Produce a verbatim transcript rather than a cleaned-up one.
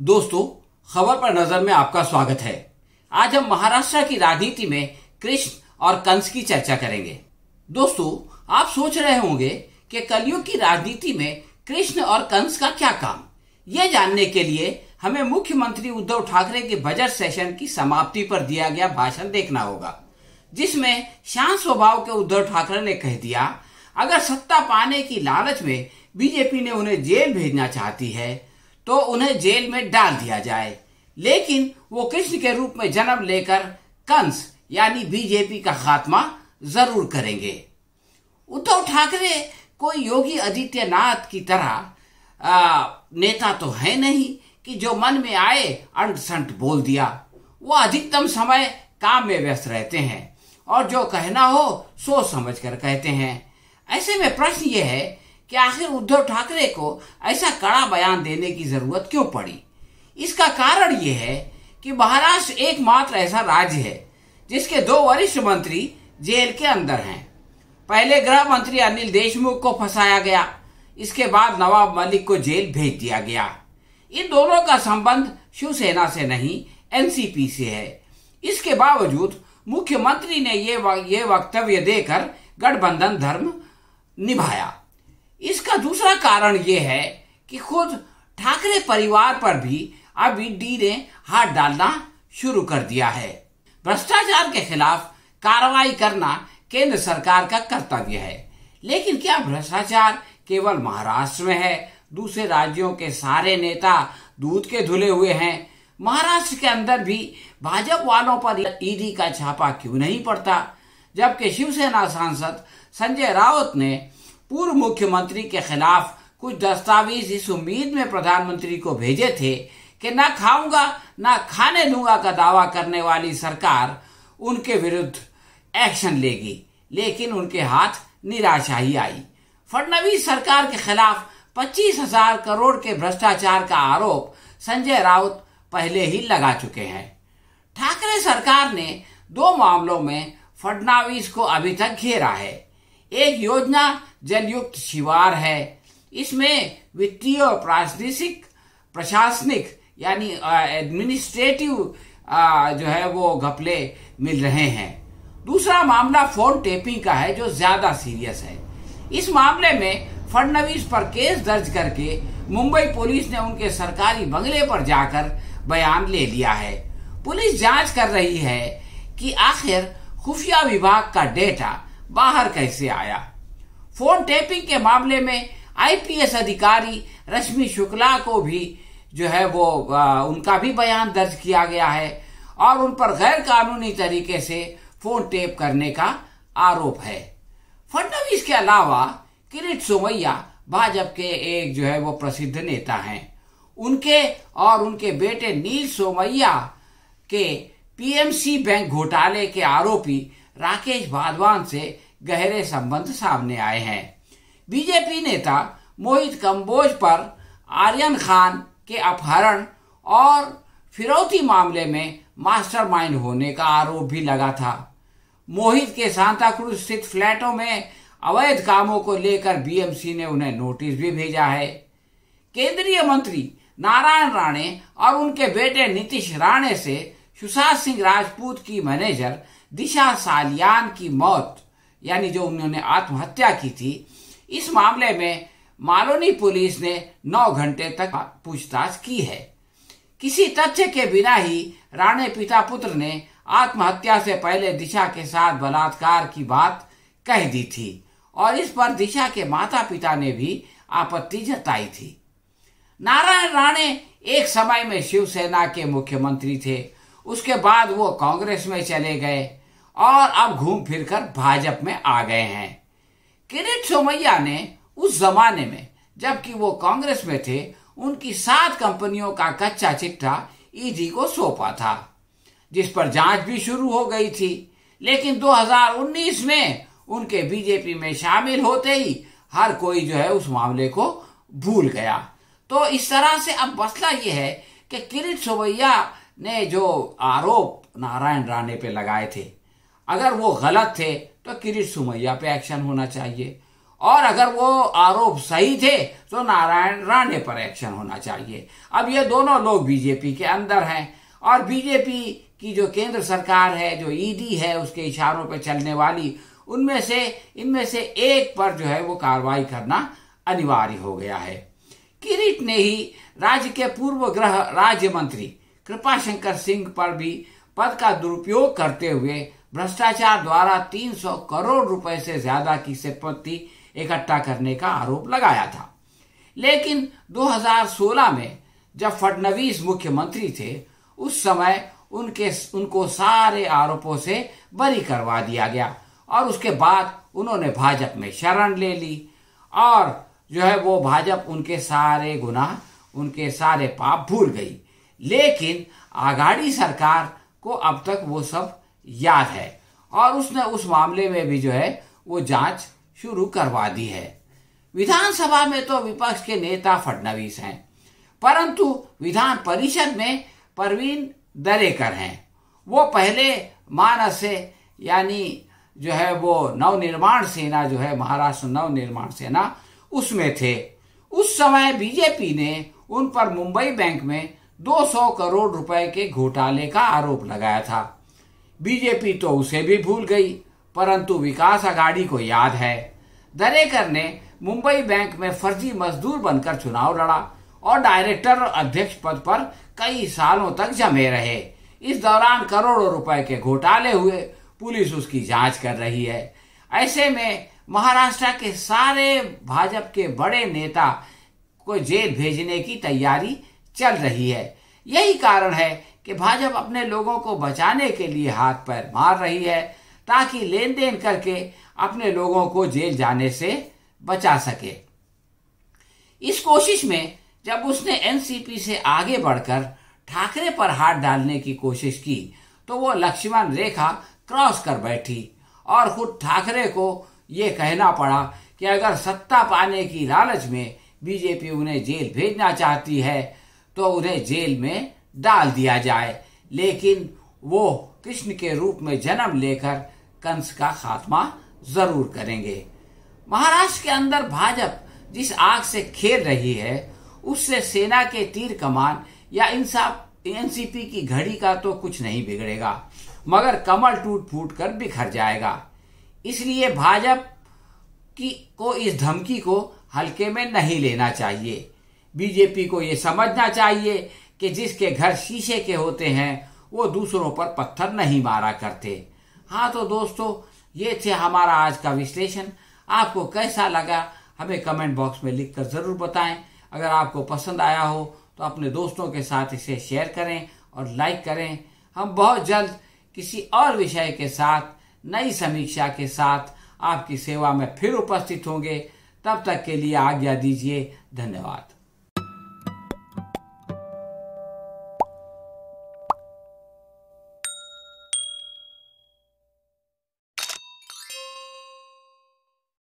दोस्तों, खबर पर नजर में आपका स्वागत है। आज हम महाराष्ट्र की राजनीति में कृष्ण और कंस की चर्चा करेंगे। दोस्तों, आप सोच रहे होंगे कि कलयुग की राजनीति में कृष्ण और कंस का क्या काम। यह जानने के लिए हमें मुख्यमंत्री उद्धव ठाकरे के बजट सेशन की समाप्ति पर दिया गया भाषण देखना होगा, जिसमें शांत स्वभाव के उद्धव ठाकरे ने कह दिया, अगर सत्ता पाने की लालच में बीजेपी ने उन्हें जेल भेजना चाहती है तो उन्हें जेल में डाल दिया जाए, लेकिन वो कृष्ण के रूप में जन्म लेकर कंस यानी बीजेपी का खात्मा जरूर करेंगे। उद्धव ठाकरे कोई योगी आदित्यनाथ की तरह आ, नेता तो है नहीं कि जो मन में आए अंट संट बोल दिया। वो अधिकतम समय काम में व्यस्त रहते हैं और जो कहना हो सोच समझ कर कहते हैं। ऐसे में प्रश्न ये है कि आखिर उद्धव ठाकरे को ऐसा कड़ा बयान देने की जरूरत क्यों पड़ी। इसका कारण ये है कि महाराष्ट्र एकमात्र ऐसा राज्य है जिसके दो वरिष्ठ मंत्री जेल के अंदर हैं। पहले गृह मंत्री अनिल देशमुख को फंसाया गया, इसके बाद नवाब मलिक को जेल भेज दिया गया। इन दोनों का संबंध शिवसेना से नहीं, एनसीपी से है। इसके बावजूद मुख्यमंत्री ने ये ये वक्तव्य देकर गठबंधन धर्म निभाया। इसका दूसरा कारण यह है कि खुद ठाकरे परिवार पर भी अब ईडी ने हाथ डालना शुरू कर दिया है। भ्रष्टाचार के खिलाफ कार्रवाई करना केंद्र सरकार का कर्तव्य है, लेकिन क्या भ्रष्टाचार केवल महाराष्ट्र में है? दूसरे राज्यों के सारे नेता दूध के धुले हुए हैं। महाराष्ट्र के अंदर भी भाजपा वालों पर ईडी का छापा क्यों नहीं पड़ता? जबकि शिवसेना सांसद संजय राउत ने पूर्व मुख्यमंत्री के खिलाफ कुछ दस्तावेज इस उम्मीद में प्रधानमंत्री को भेजे थे कि न खाऊंगा न खाने दूंगा का दावा करने वाली सरकार उनके विरुद्ध एक्शन लेगी, लेकिन उनके हाथ निराशा ही आई। फडणवीस सरकार के खिलाफ पच्चीस हजार करोड़ के भ्रष्टाचार का आरोप संजय राउत पहले ही लगा चुके हैं। ठाकरे सरकार ने दो मामलों में फडणवीस को अभी तक घेरा है। एक योजना जलयुक्त शिवार है। इसमें वित्तीय और प्रादेशिक प्रशासनिक यानी एडमिनिस्ट्रेटिव जो है वो घपले मिल रहे हैं। दूसरा मामला फोन टेपिंग का है, जो ज्यादा सीरियस है। इस मामले में फडणवीस पर केस दर्ज करके मुंबई पुलिस ने उनके सरकारी बंगले पर जाकर बयान ले लिया है। पुलिस जांच कर रही है कि आखिर खुफिया विभाग का डेटा बाहर कैसे आया। फोन टेपिंग के मामले में आईपीएस अधिकारी रश्मि शुक्ला को भी जो है वो आ, उनका भी बयान दर्ज किया गया है और उन पर गैर कानूनी तरीके से फोन टेप करने का आरोप है। फडणवीस के अलावा किरीट सोमैया भाजपा के एक जो है वो प्रसिद्ध नेता हैं। उनके और उनके बेटे नील सोमैया के पीएमसी बैंक घोटाले के आरोपी राकेश वाधवान से गहरे संबंध सामने आए हैं। बीजेपी नेता मोहित कंबोज पर आर्यन खान के अपहरण और फिरौती मामले में मास्टरमाइंड होने का आरोप भी लगा था। मोहित के सांताक्रूज स्थित फ्लैटों में अवैध कामों को लेकर बीएमसी ने उन्हें नोटिस भी भेजा है। केंद्रीय मंत्री नारायण राणे और उनके बेटे नीतीश राणे से सुशांत सिंह राजपूत की मैनेजर दिशा सालियान की मौत यानी जो उन्होंने आत्महत्या की थी, इस मामले में मालोनी पुलिस ने नौ घंटे तक पूछताछ की है। किसी तथ्य के बिना ही राणे पिता पुत्र ने आत्महत्या से पहले दिशा के साथ बलात्कार की बात कह दी थी और इस पर दिशा के माता पिता ने भी आपत्ति जताई थी। नारायण राणे एक समय में शिवसेना के मुख्यमंत्री थे, उसके बाद वो कांग्रेस में चले गए और अब घूम फिरकर भाजपा में आ गए हैं। किरीट सोमैया ने उस जमाने में जबकि वो कांग्रेस में थे, उनकी सात कंपनियों का कच्चा चिट्ठा ईडी को सौंपा था, जिस पर जांच भी शुरू हो गई थी। लेकिन दो हज़ार उन्नीस में उनके बीजेपी में शामिल होते ही हर कोई जो है उस मामले को भूल गया। तो इस तरह से अब मसला ये है कि किरीट सोमैया ने जो आरोप नारायण राणे पे लगाए थे, अगर वो गलत थे तो किरीट सोमैया पे एक्शन होना चाहिए और अगर वो आरोप सही थे तो नारायण राणे पर एक्शन होना चाहिए। अब ये दोनों लोग बीजेपी के अंदर हैं और बीजेपी की जो केंद्र सरकार है, जो ईडी है, उसके इशारों पर चलने वाली, उनमें से इनमें से एक पर जो है वो कार्रवाई करना अनिवार्य हो गया है। किरीट ने ही राज्य के पूर्व गृह राज्य मंत्री कृपाशंकर सिंह पर भी पद का दुरुपयोग करते हुए भ्रष्टाचार द्वारा तीन सौ करोड़ रुपए से ज्यादा की संपत्ति इकट्ठा करने का आरोप लगाया था। लेकिन दो हज़ार सोलह में जब फडणवीस मुख्यमंत्री थे, उस समय उनके उनको सारे आरोपों से बरी करवा दिया गया और उसके बाद उन्होंने भाजपा में शरण ले ली और जो है वो भाजपा उनके सारे गुनाह, उनके सारे पाप भूल गई। लेकिन आघाड़ी सरकार को अब तक वो सब याद है और उसने उस मामले में भी जो है वो जांच शुरू करवा दी है। विधानसभा में तो विपक्ष के नेता फडणवीस हैं, परंतु विधान परिषद में परवीन दरेकर हैं। वो पहले मानस से यानी जो है वो नवनिर्माण सेना जो है महाराष्ट्र नवनिर्माण सेना, उसमें थे। उस समय बीजेपी ने उन पर मुंबई बैंक में दो सौ करोड़ रुपए के घोटाले का आरोप लगाया था। बीजेपी तो उसे भी भूल गई, परंतु विकास आघाड़ी को याद है। दरेकर ने मुंबई बैंक में फर्जी मजदूर बनकर चुनाव लड़ा और डायरेक्टर और अध्यक्ष पद पर कई सालों तक जमे रहे। इस दौरान करोड़ों रुपए के घोटाले हुए, पुलिस उसकी जांच कर रही है। ऐसे में महाराष्ट्र के सारे भाजपा के बड़े नेता को जेल भेजने की तैयारी चल रही है। यही कारण है कि भाजपा अपने लोगों को बचाने के लिए हाथ पैर मार रही है ताकि लेन देन करके अपने लोगों को जेल जाने से बचा सके। इस कोशिश में जब उसने एनसीपी से आगे बढ़कर ठाकरे पर हाथ डालने की कोशिश की तो वो लक्ष्मण रेखा क्रॉस कर बैठी और खुद ठाकरे को ये कहना पड़ा कि अगर सत्ता पाने की लालच में बीजेपी उन्हें जेल भेजना चाहती है तो उन्हें जेल में डाल दिया जाए, लेकिन वो कृष्ण के रूप में जन्म लेकर कंस का खात्मा जरूर करेंगे। महाराष्ट्र के अंदर भाजपा जिस आग से खेल रही है उससे सेना के तीर कमान या इंसाफ एनसीपी की घड़ी का तो कुछ नहीं बिगड़ेगा, मगर कमल टूट फूट कर बिखर जाएगा। इसलिए भाजपा की को इस धमकी को हल्के में नहीं लेना चाहिए। बीजेपी को ये समझना चाहिए कि जिसके घर शीशे के होते हैं वो दूसरों पर पत्थर नहीं मारा करते। हाँ तो दोस्तों, ये थे हमारा आज का विश्लेषण। आपको कैसा लगा हमें कमेंट बॉक्स में लिखकर जरूर बताएं। अगर आपको पसंद आया हो तो अपने दोस्तों के साथ इसे शेयर करें और लाइक करें। हम बहुत जल्द किसी और विषय के साथ नई समीक्षा के साथ आपकी सेवा में फिर उपस्थित होंगे। तब तक के लिए आज्ञा दीजिए। धन्यवाद।